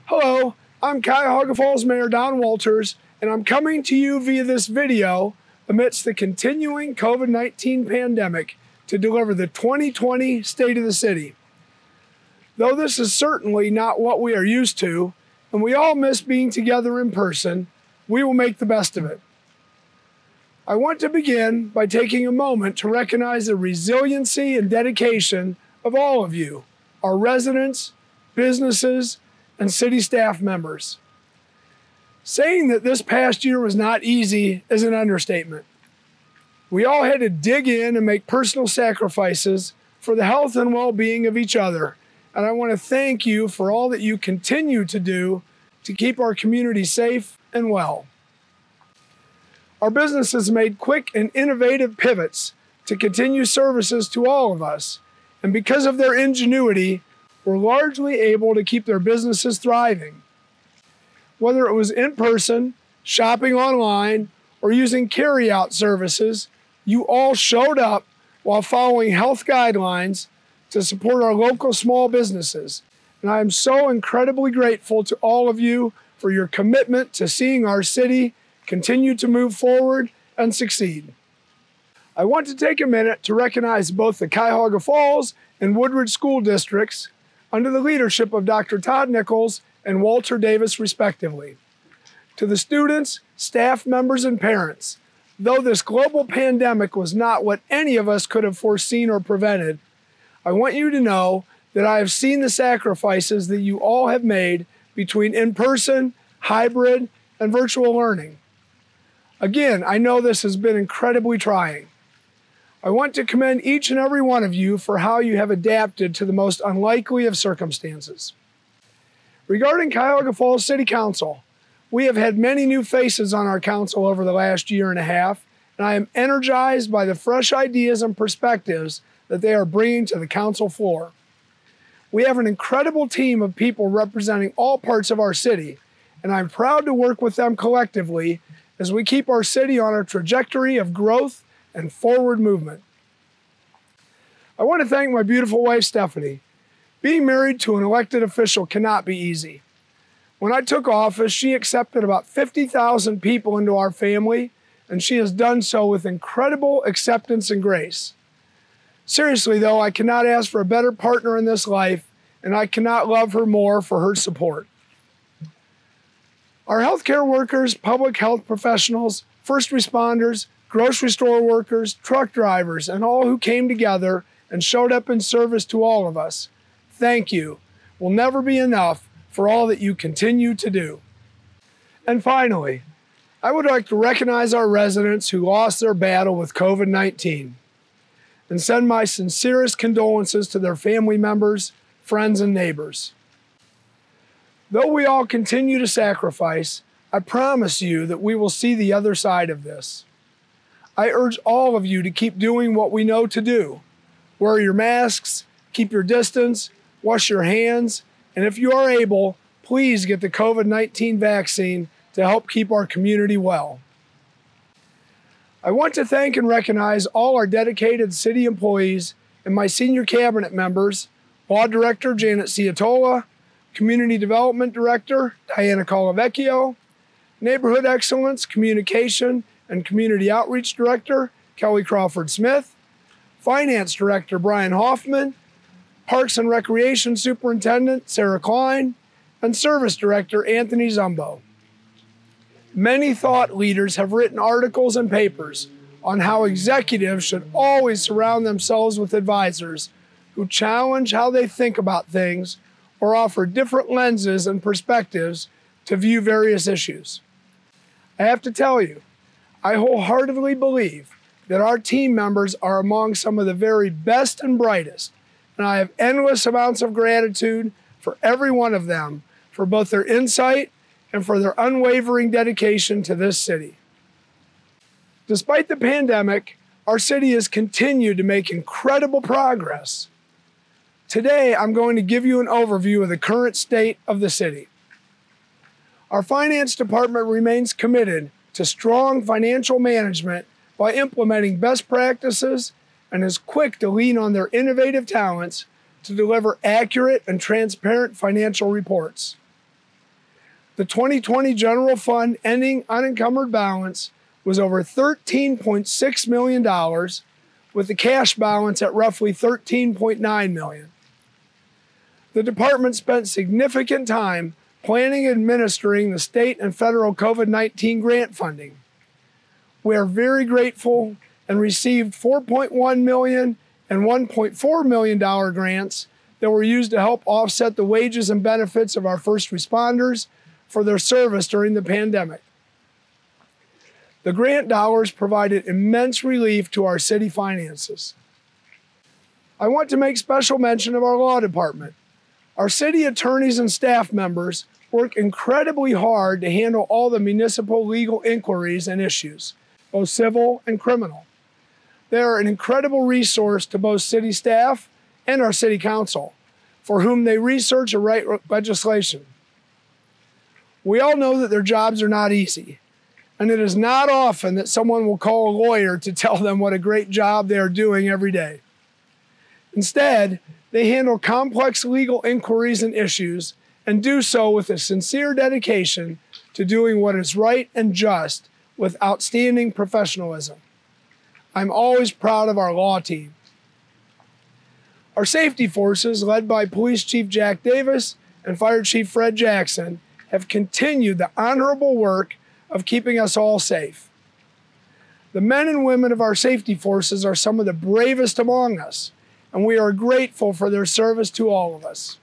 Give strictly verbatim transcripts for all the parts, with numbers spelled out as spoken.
Hello, I'm Cuyahoga Falls Mayor Don Walters, and I'm coming to you via this video amidst the continuing COVID nineteen pandemic to deliver the twenty twenty State of the City. Though this is certainly not what we are used to, and we all miss being together in person, we will make the best of it. I want to begin by taking a moment to recognize the resiliency and dedication of all of you, our residents, businesses, and city staff members. Saying that this past year was not easy is an understatement. We all had to dig in and make personal sacrifices for the health and well-being of each other, and I want to thank you for all that you continue to do to keep our community safe and well. Our businesses made quick and innovative pivots to continue services to all of us, and because of their ingenuity, were largely able to keep their businesses thriving. Whether it was in person, shopping online, or using carry-out services, you all showed up while following health guidelines to support our local small businesses. And I am so incredibly grateful to all of you for your commitment to seeing our city continue to move forward and succeed. I want to take a minute to recognize both the Cuyahoga Falls and Woodridge school districts under the leadership of Doctor Todd Nichols and Walter Davis, respectively. To the students, staff members, and parents, though this global pandemic was not what any of us could have foreseen or prevented, I want you to know that I have seen the sacrifices that you all have made between in-person, hybrid, and virtual learning. Again, I know this has been incredibly trying. I want to commend each and every one of you for how you have adapted to the most unlikely of circumstances. Regarding Cuyahoga Falls City Council, we have had many new faces on our council over the last year and a half, and I am energized by the fresh ideas and perspectives that they are bringing to the council floor. We have an incredible team of people representing all parts of our city, and I'm proud to work with them collectively as we keep our city on a trajectory of growth and forward movement. I want to thank my beautiful wife, Stephanie. Being married to an elected official cannot be easy. When I took office, she accepted about fifty thousand people into our family, and she has done so with incredible acceptance and grace. Seriously though, I cannot ask for a better partner in this life, and I cannot love her more for her support. Our healthcare workers, public health professionals, first responders, grocery store workers, truck drivers, and all who came together and showed up in service to all of us, thank you. Will never be enough for all that you continue to do. And finally, I would like to recognize our residents who lost their battle with COVID nineteen and send my sincerest condolences to their family members, friends, and neighbors. Though we all continue to sacrifice, I promise you that we will see the other side of this. I urge all of you to keep doing what we know to do. Wear your masks, keep your distance, wash your hands, and if you are able, please get the COVID nineteen vaccine to help keep our community well. I want to thank and recognize all our dedicated city employees and my senior cabinet members, Law Director Janet Ciatola, Community Development Director Diana Colavecchio, Neighborhood Excellence, Communication, and Community Outreach Director Kelly Crawford Smith, Finance Director Brian Hoffman, Parks and Recreation Superintendent Sarah Klein, and Service Director Anthony Zumbo. Many thought leaders have written articles and papers on how executives should always surround themselves with advisors who challenge how they think about things or offer different lenses and perspectives to view various issues. I have to tell you, I wholeheartedly believe that our team members are among some of the very best and brightest, and I have endless amounts of gratitude for every one of them for both their insight and for their unwavering dedication to this city. Despite the pandemic, our city has continued to make incredible progress. Today, I'm going to give you an overview of the current state of the city. Our finance department remains committed to strong financial management by implementing best practices and is quick to lean on their innovative talents to deliver accurate and transparent financial reports. The twenty twenty general fund ending unencumbered balance was over thirteen point six million dollars, with the cash balance at roughly thirteen point nine million dollars. The department spent significant time planning and administering the state and federal COVID nineteen grant funding. We are very grateful and received four point one million dollars and one point four million dollars grants that were used to help offset the wages and benefits of our first responders for their service during the pandemic. The grant dollars provided immense relief to our city finances. I want to make special mention of our law department. Our city attorneys and staff members work incredibly hard to handle all the municipal legal inquiries and issues, both civil and criminal. They are an incredible resource to both city staff and our city council, for whom they research and write legislation. We all know that their jobs are not easy, and it is not often that someone will call a lawyer to tell them what a great job they are doing every day. Instead, they handle complex legal inquiries and issues and do so with a sincere dedication to doing what is right and just with outstanding professionalism. I'm always proud of our law team. Our safety forces, led by Police Chief Jack Davis and Fire Chief Fred Jackson, have continued the honorable work of keeping us all safe. The men and women of our safety forces are some of the bravest among us, and we are grateful for their service to all of us.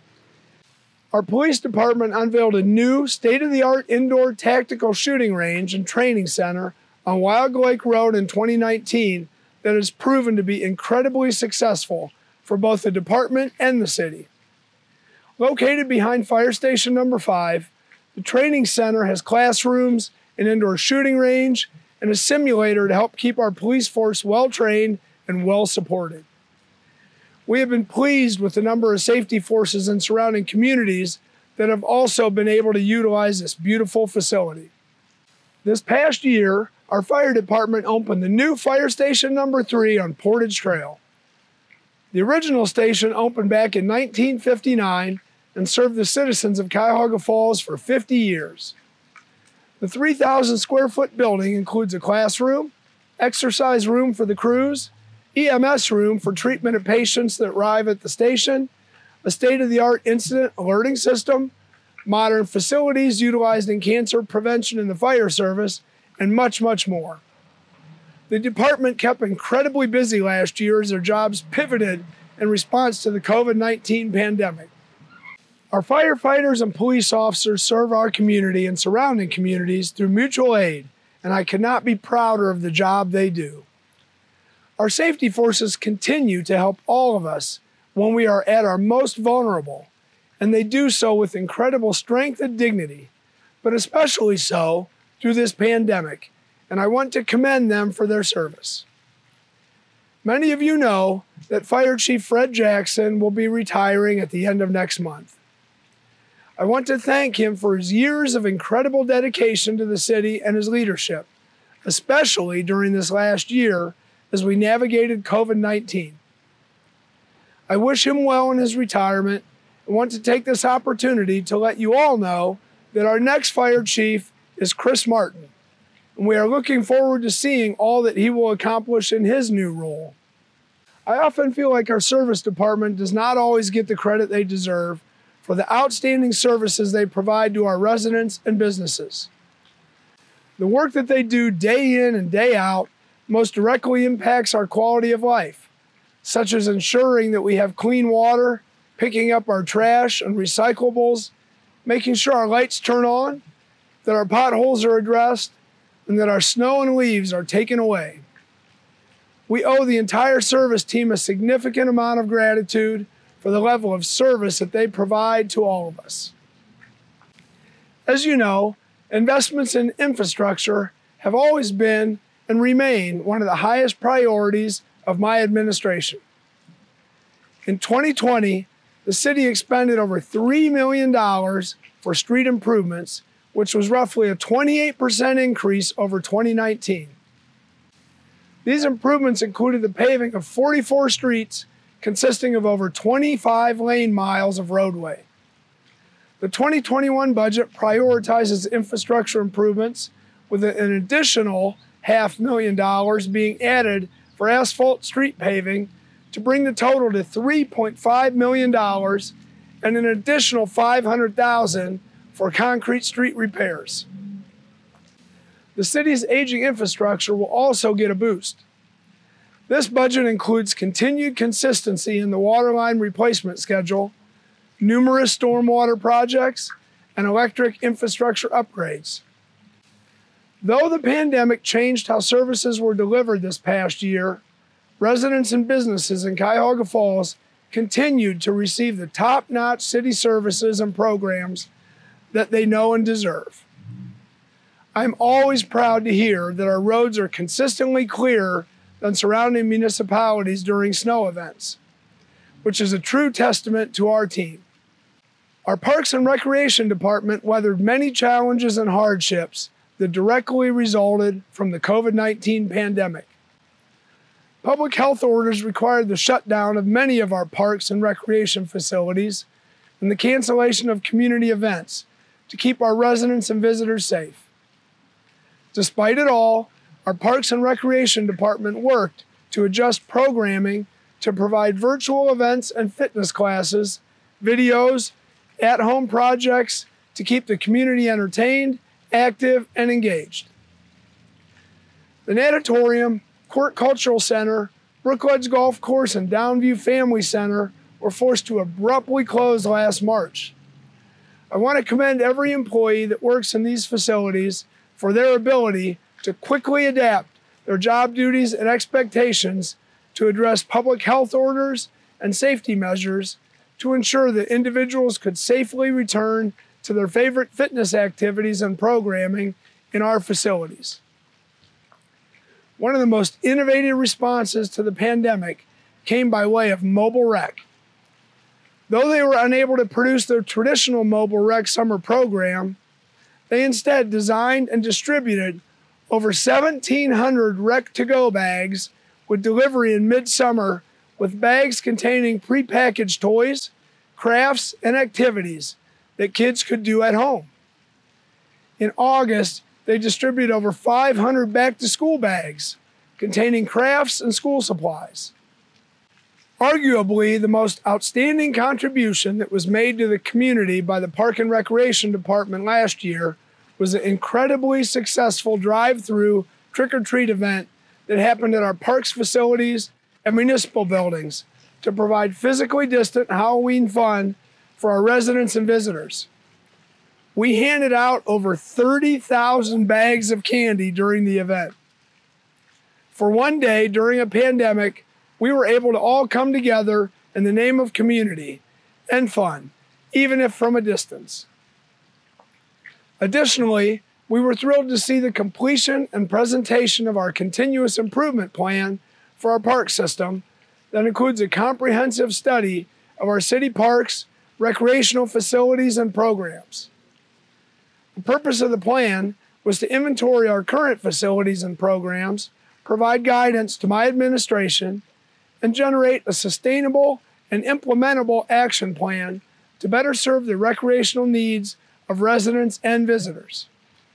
Our police department unveiled a new state-of-the-art indoor tactical shooting range and training center on Wild Lake Road in twenty nineteen that has proven to be incredibly successful for both the department and the city. Located behind Fire Station Number five, the training center has classrooms, an indoor shooting range, and a simulator to help keep our police force well-trained and well-supported. We have been pleased with the number of safety forces in surrounding communities that have also been able to utilize this beautiful facility. This past year, our fire department opened the new Fire Station Number three on Portage Trail. The original station opened back in nineteen fifty-nine and served the citizens of Cuyahoga Falls for fifty years. The three thousand square foot building includes a classroom, exercise room for the crews, E M S room for treatment of patients that arrive at the station, a state-of-the-art incident alerting system, modern facilities utilized in cancer prevention in the fire service, and much, much more. The department kept incredibly busy last year as their jobs pivoted in response to the COVID nineteen pandemic. Our firefighters and police officers serve our community and surrounding communities through mutual aid, and I could not be prouder of the job they do. Our safety forces continue to help all of us when we are at our most vulnerable, and they do so with incredible strength and dignity, but especially so through this pandemic, and I want to commend them for their service. Many of you know that Fire Chief Fred Jackson will be retiring at the end of next month. I want to thank him for his years of incredible dedication to the city and his leadership, especially during this last year as we navigated COVID nineteen. I wish him well in his retirement and want to take this opportunity to let you all know that our next fire chief is Chris Martin, and we are looking forward to seeing all that he will accomplish in his new role. I often feel like our service department does not always get the credit they deserve for the outstanding services they provide to our residents and businesses. The work that they do day in and day out most directly impacts our quality of life, such as ensuring that we have clean water, picking up our trash and recyclables, making sure our lights turn on, that our potholes are addressed, and that our snow and leaves are taken away. We owe the entire service team a significant amount of gratitude for the level of service that they provide to all of us. As you know, investments in infrastructure have always been and remain one of the highest priorities of my administration. In twenty twenty, the city expended over three million dollars for street improvements, which was roughly a twenty-eight percent increase over twenty nineteen. These improvements included the paving of forty-four streets consisting of over twenty-five lane miles of roadway. The twenty twenty-one budget prioritizes infrastructure improvements with an additional half million dollars being added for asphalt street paving to bring the total to three point five million dollars and an additional five hundred thousand dollars for concrete street repairs. The city's aging infrastructure will also get a boost. This budget includes continued consistency in the waterline replacement schedule, numerous stormwater projects, and electric infrastructure upgrades. Though the pandemic changed how services were delivered this past year, residents and businesses in Cuyahoga Falls continued to receive the top-notch city services and programs that they know and deserve. I'm always proud to hear that our roads are consistently clearer than surrounding municipalities during snow events, which is a true testament to our team. Our Parks and Recreation Department weathered many challenges and hardships that directly resulted from the COVID nineteen pandemic. Public health orders required the shutdown of many of our parks and recreation facilities and the cancellation of community events to keep our residents and visitors safe. Despite it all, our Parks and Recreation Department worked to adjust programming to provide virtual events and fitness classes, videos, at-home projects to keep the community entertained, active, and engaged. The Natatorium, Court Cultural Center, Brookledge Golf Course, and Downview Family Center were forced to abruptly close last March. I want to commend every employee that works in these facilities for their ability to quickly adapt their job duties and expectations to address public health orders and safety measures to ensure that individuals could safely return to their favorite fitness activities and programming in our facilities. One of the most innovative responses to the pandemic came by way of mobile rec. Though they were unable to produce their traditional mobile rec summer program, they instead designed and distributed over seventeen hundred Rec-to-Go bags with delivery in midsummer, with bags containing prepackaged toys, crafts, and activities that kids could do at home. In August, they distributed over five hundred back-to-school bags containing crafts and school supplies. Arguably, the most outstanding contribution that was made to the community by the Park and Recreation Department last year was an incredibly successful drive-through trick-or-treat event that happened at our parks facilities and municipal buildings to provide physically distant Halloween fun for our residents and visitors. We handed out over thirty thousand bags of candy during the event. For one day during a pandemic, we were able to all come together in the name of community and fun, even if from a distance. Additionally, we were thrilled to see the completion and presentation of our continuous improvement plan for our park system that includes a comprehensive study of our city parks, recreational facilities, and programs. The purpose of the plan was to inventory our current facilities and programs, provide guidance to my administration, and generate a sustainable and implementable action plan to better serve the recreational needs of residents and visitors.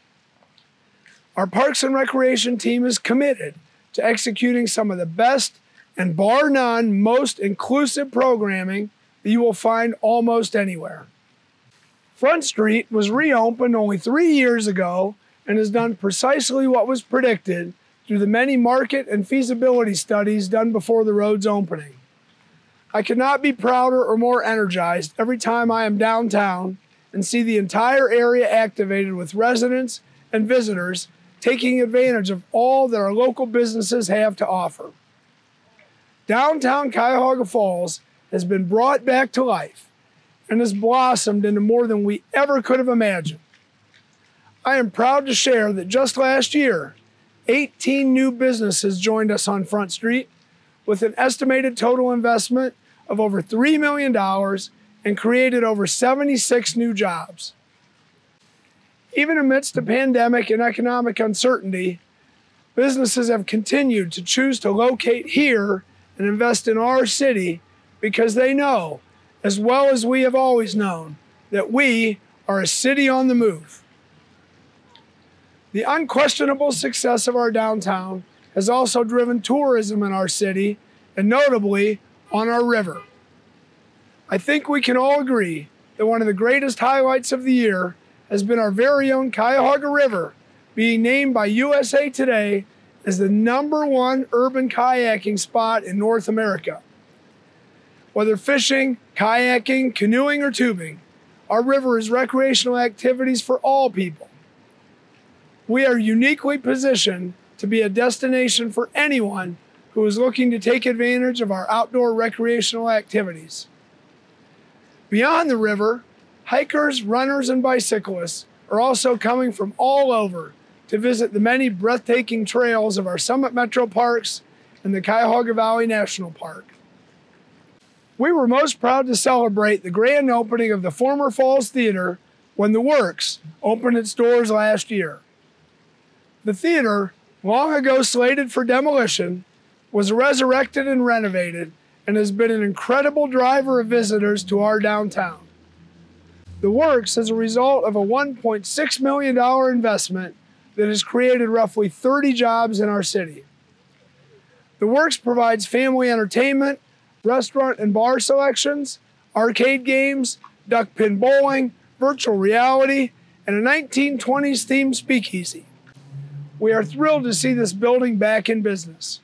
Our Parks and Recreation team is committed to executing some of the best and bar none most inclusive programming that you will find almost anywhere. Front Street was reopened only three years ago and has done precisely what was predicted through the many market and feasibility studies done before the road's opening. I could not be prouder or more energized every time I am downtown and see the entire area activated with residents and visitors taking advantage of all that our local businesses have to offer. Downtown Cuyahoga Falls has been brought back to life and has blossomed into more than we ever could have imagined. I am proud to share that just last year, eighteen new businesses joined us on Front Street with an estimated total investment of over three million dollars and created over seventy-six new jobs. Even amidst the pandemic and economic uncertainty, businesses have continued to choose to locate here and invest in our city because they know, as well as we have always known, that we are a city on the move. The unquestionable success of our downtown has also driven tourism in our city, and notably on our river. I think we can all agree that one of the greatest highlights of the year has been our very own Cuyahoga River being named by U S A Today as the number one urban kayaking spot in North America. Whether fishing, kayaking, canoeing, or tubing, our river is recreational activities for all people. We are uniquely positioned to be a destination for anyone who is looking to take advantage of our outdoor recreational activities. Beyond the river, hikers, runners, and bicyclists are also coming from all over to visit the many breathtaking trails of our Summit Metro Parks and the Cuyahoga Valley National Park. We were most proud to celebrate the grand opening of the former Falls Theater when The Works opened its doors last year. The theater, long ago slated for demolition, was resurrected and renovated and has been an incredible driver of visitors to our downtown. The Works is a result of a one point six million dollars investment that has created roughly thirty jobs in our city. The Works provides family entertainment, restaurant and bar selections, arcade games, duck pin bowling, virtual reality, and a nineteen twenties themed speakeasy. We are thrilled to see this building back in business.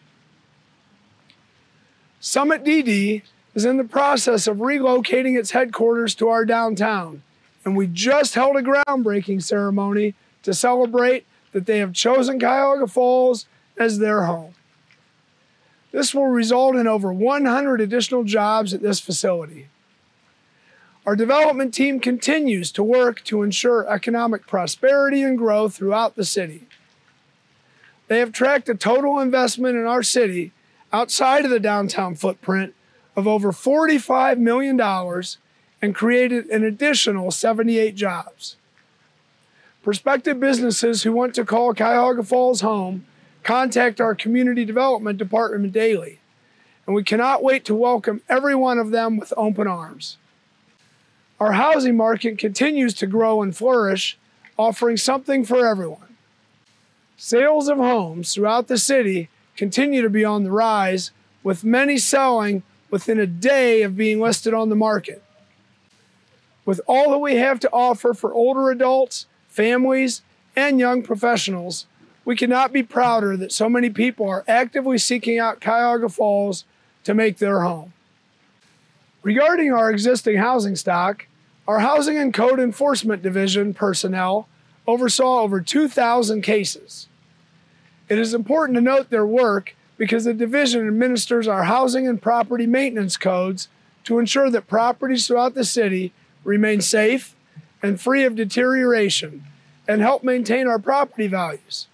Summit D D is in the process of relocating its headquarters to our downtown, and we just held a groundbreaking ceremony to celebrate that they have chosen Cuyahoga Falls as their home. This will result in over one hundred additional jobs at this facility. Our development team continues to work to ensure economic prosperity and growth throughout the city. They have tracked a total investment in our city outside of the downtown footprint of over forty-five million dollars and created an additional seventy-eight jobs. Prospective businesses who want to call Cuyahoga Falls home contact our community development department daily, and we cannot wait to welcome every one of them with open arms. Our housing market continues to grow and flourish, offering something for everyone. Sales of homes throughout the city continue to be on the rise, with many selling within a day of being listed on the market. With all that we have to offer for older adults, families, and young professionals, we cannot be prouder that so many people are actively seeking out Cuyahoga Falls to make their home. Regarding our existing housing stock, our Housing and Code Enforcement Division personnel oversaw over two thousand cases. It is important to note their work because the division administers our housing and property maintenance codes to ensure that properties throughout the city remain safe and free of deterioration and help maintain our property values.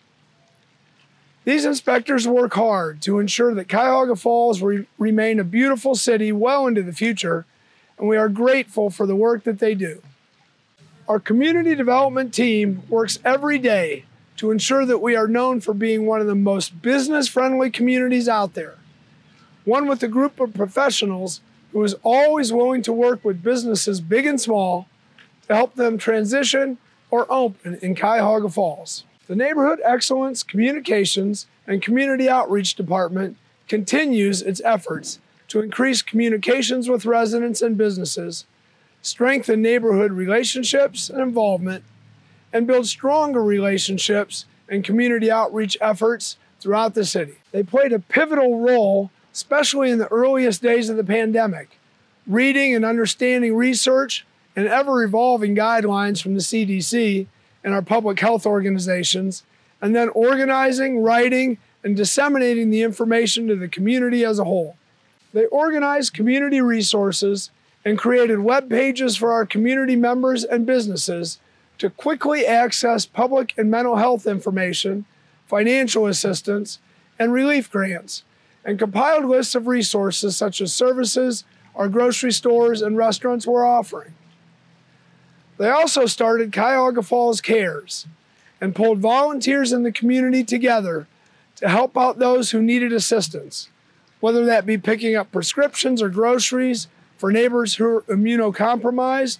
These inspectors work hard to ensure that Cuyahoga Falls re- remain a beautiful city well into the future, and we are grateful for the work that they do. Our community development team works every day to ensure that we are known for being one of the most business-friendly communities out there. One with a group of professionals who is always willing to work with businesses big and small to help them transition or open in Cuyahoga Falls. The Neighborhood Excellence Communications and Community Outreach Department continues its efforts to increase communications with residents and businesses, strengthen neighborhood relationships and involvement, and build stronger relationships and community outreach efforts throughout the city. They played a pivotal role, especially in the earliest days of the pandemic, reading and understanding research and ever-evolving guidelines from the C D C and our public health organizations, and then organizing, writing, and disseminating the information to the community as a whole. They organized community resources and created web pages for our community members and businesses to quickly access public and mental health information, financial assistance, and relief grants, and compiled lists of resources such as services our grocery stores and restaurants were offering. They also started Cuyahoga Falls Cares and pulled volunteers in the community together to help out those who needed assistance, whether that be picking up prescriptions or groceries for neighbors who are immunocompromised,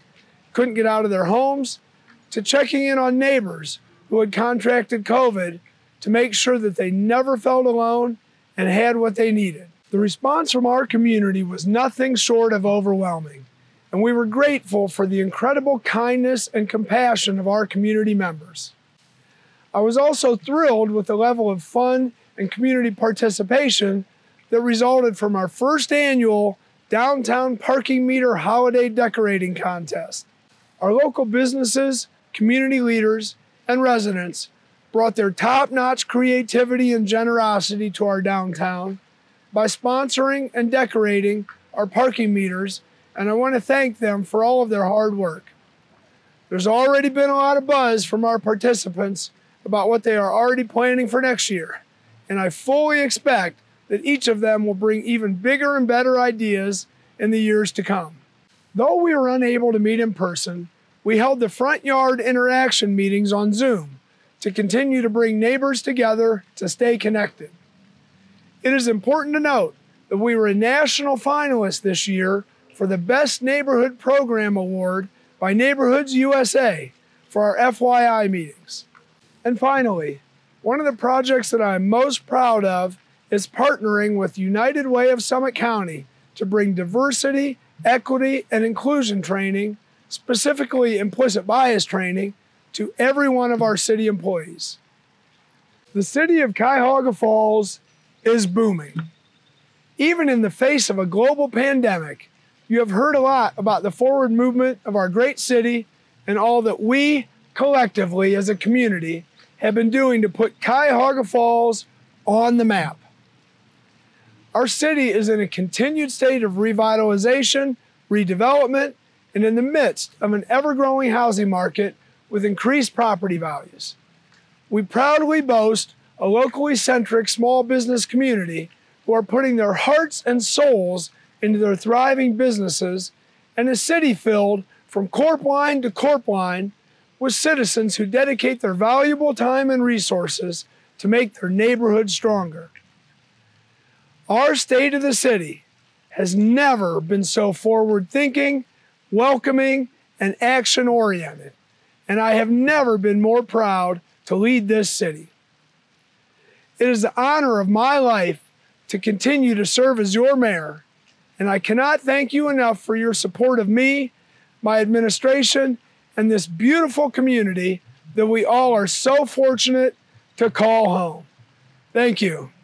couldn't get out of their homes, to checking in on neighbors who had contracted COVID to make sure that they never felt alone and had what they needed. The response from our community was nothing short of overwhelming, and we were grateful for the incredible kindness and compassion of our community members. I was also thrilled with the level of fun and community participation that resulted from our first annual Downtown Parking Meter Holiday Decorating Contest. Our local businesses, community leaders, and residents brought their top-notch creativity and generosity to our downtown by sponsoring and decorating our parking meters, and I want to thank them for all of their hard work. There's already been a lot of buzz from our participants about what they are already planning for next year, and I fully expect that each of them will bring even bigger and better ideas in the years to come. Though we were unable to meet in person, we held the front yard interaction meetings on Zoom to continue to bring neighbors together to stay connected. It is important to note that we were a national finalist this year for the Best Neighborhood Program Award by Neighborhoods U S A for our F Y I meetings. And finally, one of the projects that I am most proud of is partnering with United Way of Summit County to bring diversity, equity, and inclusion training, specifically implicit bias training, to every one of our city employees. The city of Cuyahoga Falls is booming. Even in the face of a global pandemic, you have heard a lot about the forward movement of our great city and all that we, collectively as a community, have been doing to put Cuyahoga Falls on the map. Our city is in a continued state of revitalization, redevelopment, and in the midst of an ever-growing housing market with increased property values. We proudly boast a locally centric small business community who are putting their hearts and souls into their thriving businesses, and a city filled from corp line to corp line with citizens who dedicate their valuable time and resources to make their neighborhood stronger. Our state of the city has never been so forward-thinking, welcoming, and action-oriented, and I have never been more proud to lead this city. It is the honor of my life to continue to serve as your mayor, and I cannot thank you enough for your support of me, my administration, and this beautiful community that we all are so fortunate to call home. Thank you.